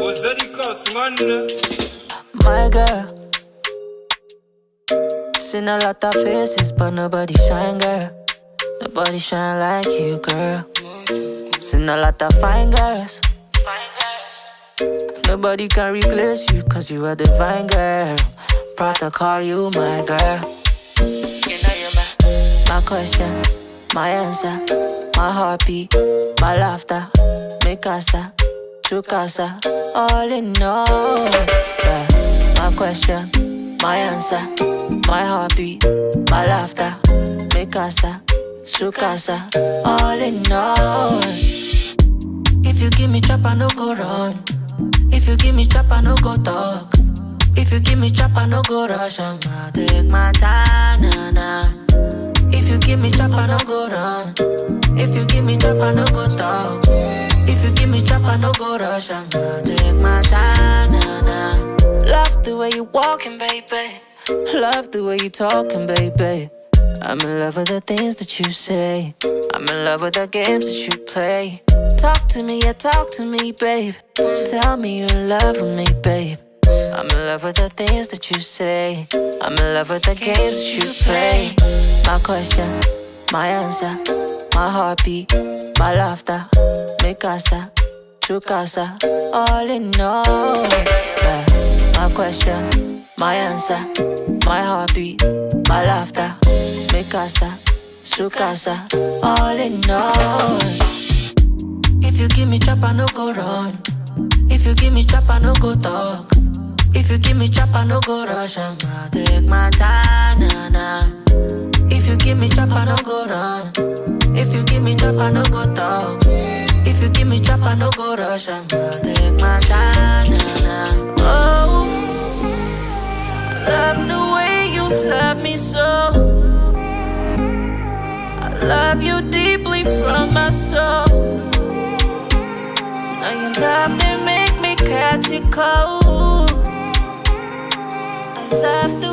My girl, seen a lot of faces, but nobody shine, girl. Nobody shine like you, girl. Seen a lot of fine girls. Nobody can replace you, cause you are divine, girl. Proud to call you my girl. You know you're my question, my answer, my heartbeat, my laughter, mi casa, tu casa, all in all. Yeah. My question, my answer, my heartbeat, my laughter, mi casa, tu casa, all in all. If you give me chop, I no go run. If you give me chop, I no go talk. If you give me chop, I no go rush. I'ma take my time, nah, nah. If you give me chop, I no go run. If you give me chop, I no go talk. If you give me chop, I no go rush. I'ma take my time, nah, nah. Love the way you walking, baby. Love the way you talking, baby. I'm in love with the things that you say. I'm in love with the games that you play. Talk to me, yeah, talk to me, babe. Tell me you're in love with me, babe. I'm in love with the things that you say. I'm in love with the games that you play. My question, my answer, my heartbeat, my laughter, mi casa, tu casa, all in all. Yeah. My question, my answer, my heartbeat, my laughter, mi casa, tu casa, all in all. If you give me chop, I no go run. If you give me chop, I no go talk. If you give me chop, I no go rush. I'ma take my time, nah, nah. If you give me chop, I no go run. If you give me chop, I no go talk. If you give me chop, I no go rush. I'ma take my time, nah, nah. Oh, I love the way you love me so. I love you deeply from my soul. Now your love, they make me catch it cold. I love the